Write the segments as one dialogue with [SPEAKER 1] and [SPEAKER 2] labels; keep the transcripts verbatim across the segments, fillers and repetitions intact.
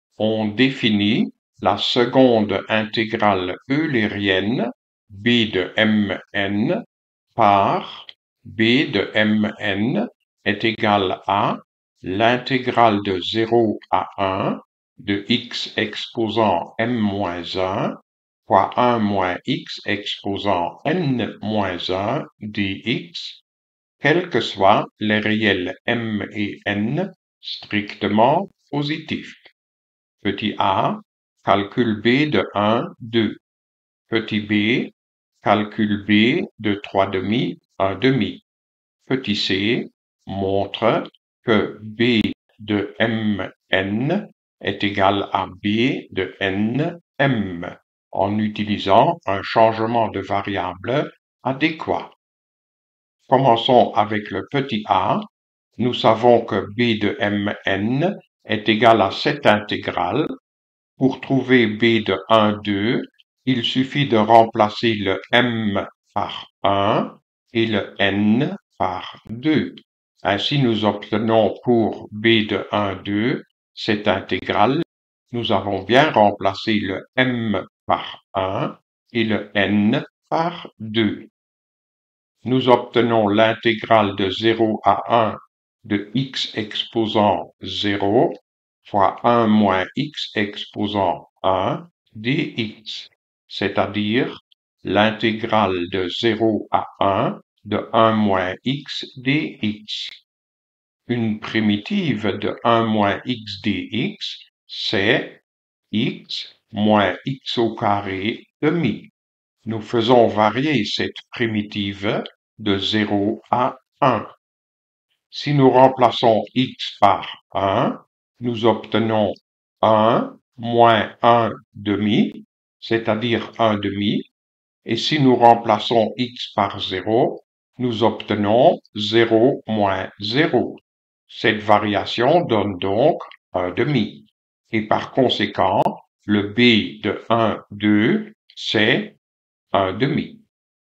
[SPEAKER 1] On définit la seconde intégrale eulérienne b de mn par b de mn est égal à l'intégrale de zéro à un de x exposant m moins un fois un moins x exposant n moins un dx, quels que soient les réels m et n strictement positifs. Petit a, calcul b de un, deux. Petit b, calcul b de trois demi, un demi. Petit c montre que b de mn est égal à b de nm en utilisant un changement de variable adéquat. Commençons avec le petit a. Nous savons que b de mn est égal à cette intégrale. Pour trouver b de un, deux, il suffit de remplacer le m par un et le n par deux. Ainsi, nous obtenons pour b de un, deux cette intégrale. Nous avons bien remplacé le m par un et le n par deux. Nous obtenons l'intégrale de zéro à un de x exposant zéro fois un moins x exposant un dx, c'est-à-dire l'intégrale de zéro à un de un moins x dx. Une primitive de un moins x dx, c'est x moins x au carré demi. Nous faisons varier cette primitive de zéro à un. Si nous remplaçons x par un, nous obtenons un moins un demi, c'est-à-dire un demi, et si nous remplaçons x par zéro, nous obtenons zéro moins zéro. Cette variation donne donc un demi. Et par conséquent, le b de un, deux, c'est un demi.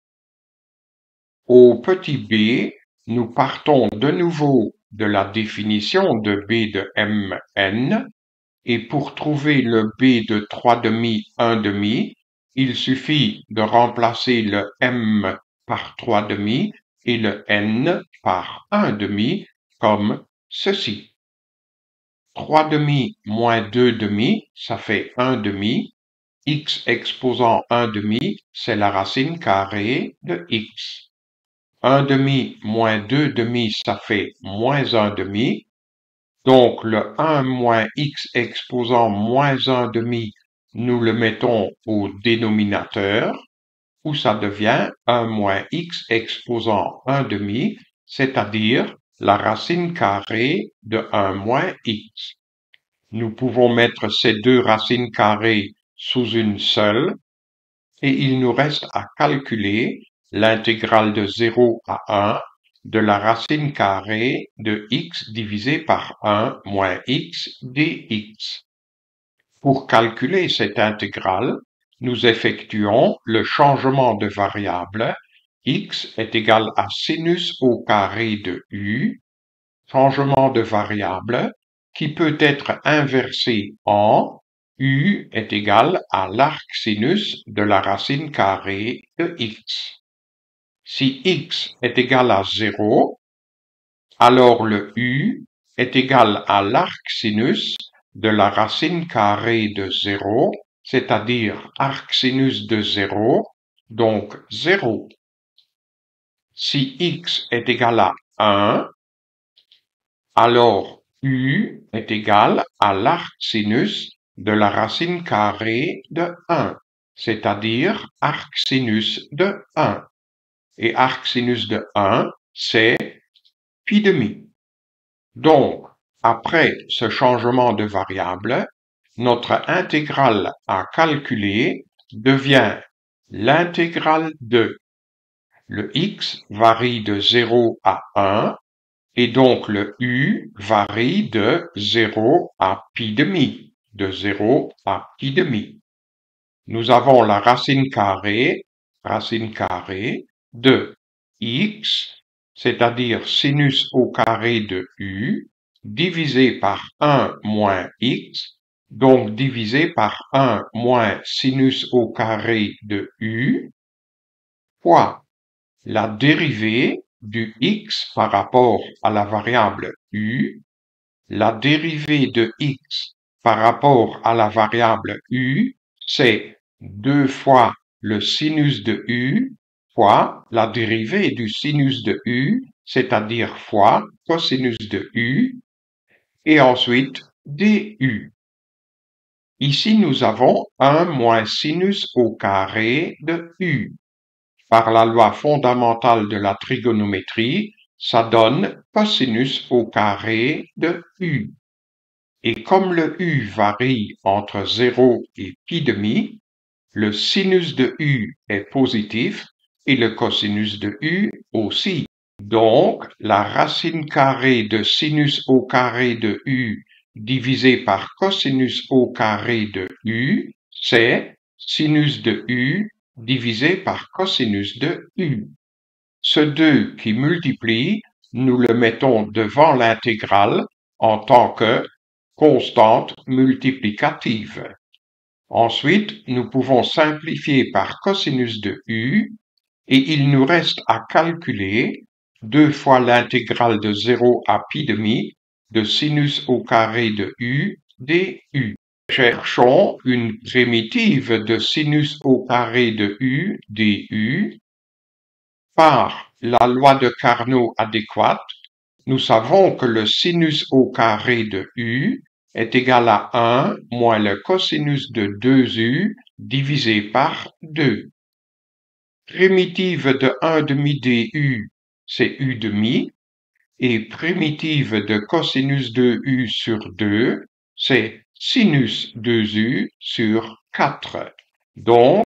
[SPEAKER 1] Au petit b, nous partons de nouveau de la définition de b de mn, et pour trouver le b de trois demi, un demi, il suffit de remplacer le m par trois demi et le n par un demi, comme ceci. trois demi moins deux demi, ça fait un demi. X exposant un demi, c'est la racine carrée de x. un demi moins deux demi, ça fait moins un demi. Donc le un moins x exposant moins un demi, nous le mettons au dénominateur, où ça devient un moins x exposant un demi, c'est-à-dire la racine carrée de un moins x. Nous pouvons mettre ces deux racines carrées sous une seule, et il nous reste à calculer l'intégrale de zéro à un de la racine carrée de x divisé par un moins x dx. Pour calculer cette intégrale, nous effectuons le changement de variable. X est égal à sinus au carré de u, changement de variable qui peut être inversé en u est égal à l'arcsinus de la racine carrée de x. Si x est égal à zéro, alors le u est égal à l'arcsinus de la racine carrée de zéro, c'est-à-dire arcsinus de zéro, donc zéro. Si x est égal à un, alors u est égal à l'arcsinus de la racine carrée de un, c'est-à-dire arcsinus de un. Et arcsinus de un, c'est pi demi. Donc, après ce changement de variable, notre intégrale à calculer devient l'intégrale de. Le x varie de zéro à un, et donc le u varie de zéro à pi demi, de zéro à pi demi. Nous avons la racine carrée, racine carrée de x, c'est-à-dire sinus au carré de u, divisé par un moins x, donc divisé par un moins sinus au carré de u, fois la dérivée du x par rapport à la variable u, la dérivée de x par rapport à la variable u, c'est deux fois le sinus de u fois la dérivée du sinus de u, c'est-à-dire fois cosinus de u, et ensuite du. Ici, nous avons un moins sinus au carré de u. Par la loi fondamentale de la trigonométrie, ça donne cosinus au carré de u. Et comme le u varie entre zéro et pi demi, le sinus de u est positif et le cosinus de u aussi. Donc, la racine carrée de sinus au carré de u divisé par cosinus au carré de u, c'est sinus de u divisé par cosinus de u. Ce deux qui multiplie, nous le mettons devant l'intégrale en tant que constante multiplicative. Ensuite, nous pouvons simplifier par cosinus de u et il nous reste à calculer deux fois l'intégrale de zéro à pi demi de sinus au carré de u du. Cherchons une primitive de sinus au carré de u du. Par la loi de Carnot adéquate, nous savons que le sinus au carré de u est égal à un moins le cosinus de deux u divisé par deux. Primitive de un demi du, c'est u demi, et primitive de cosinus de u sur deux, c'est sinus deux u sur quatre. Donc,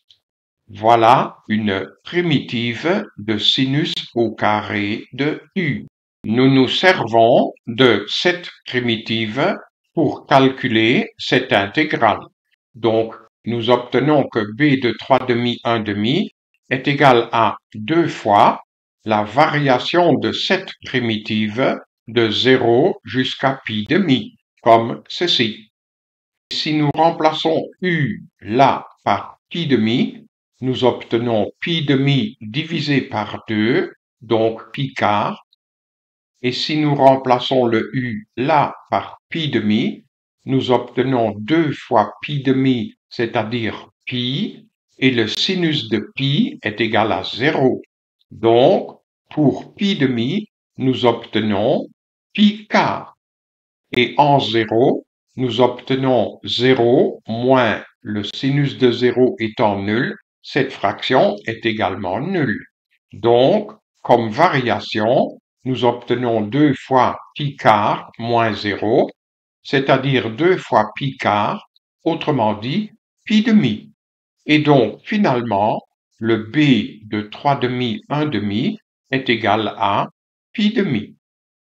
[SPEAKER 1] voilà une primitive de sinus au carré de u. Nous nous servons de cette primitive pour calculer cette intégrale. Donc, nous obtenons que b de trois demi un demi est égal à deux fois la variation de cette primitive de zéro jusqu'à pi demi, comme ceci. Si nous remplaçons u là par pi demi, nous obtenons pi demi divisé par deux, donc pi quart. Et si nous remplaçons le u là par pi demi, nous obtenons deux fois pi demi, c'est-à-dire pi, et le sinus de pi est égal à zéro. Donc, pour pi demi, nous obtenons pi quart. Et en zéro, nous obtenons zéro moins le sinus de zéro étant nul, cette fraction est également nulle. Donc, comme variation, nous obtenons deux fois pi quart moins zéro, c'est-à-dire deux fois pi quart, autrement dit, pi demi. Et donc, finalement, le b de trois demi un demi est égal à pi demi.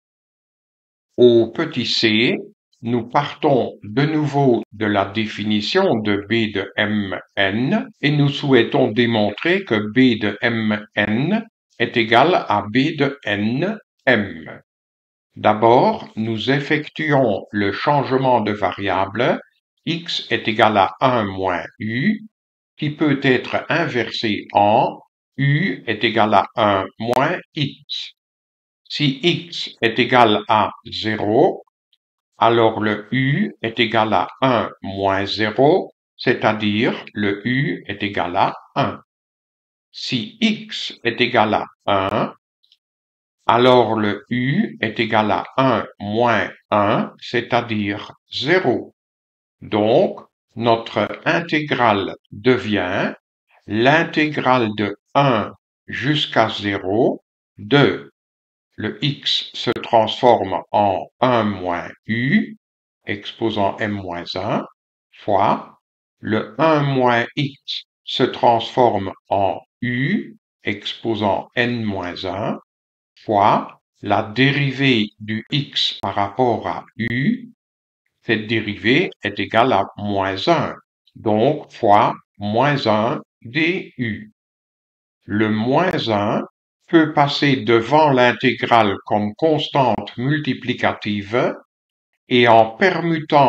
[SPEAKER 1] Au petit c, nous partons de nouveau de la définition de b de mn et nous souhaitons démontrer que b de mn est égal à b de nm. D'abord, nous effectuons le changement de variable x est égal à un moins u, qui peut être inversé en u est égal à un moins x. Si x est égal à zéro, alors le u est égal à un moins zéro, c'est-à-dire le u est égal à un. Si x est égal à un, alors le u est égal à un moins un, c'est-à-dire zéro. Donc, notre intégrale devient l'intégrale de un jusqu'à zéro de le x se transforme en un moins u, exposant m moins un, fois le un moins x se transforme en u, exposant n moins un, fois la dérivée du x par rapport à u. Cette dérivée est égale à moins un, donc fois moins un du. Le moins un peut passer devant l'intégrale comme constante multiplicative et en permutant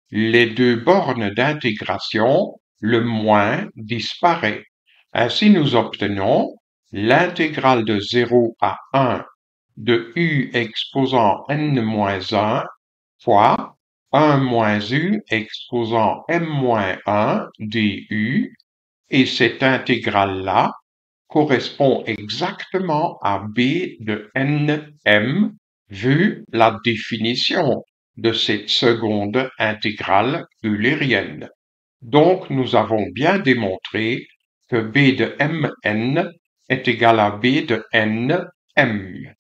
[SPEAKER 1] les deux bornes d'intégration, le moins disparaît. Ainsi, nous obtenons l'intégrale de zéro à un de u exposant n moins un fois un moins u exposant m moins un du, et cette intégrale-là correspond exactement à b de nm vu la définition de cette seconde intégrale eulérienne. Donc, nous avons bien démontré que b de mn est égal à b de nm.